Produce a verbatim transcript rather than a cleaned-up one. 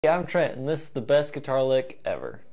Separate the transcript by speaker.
Speaker 1: Hey, I'm Trent, and this is the best guitar lick ever.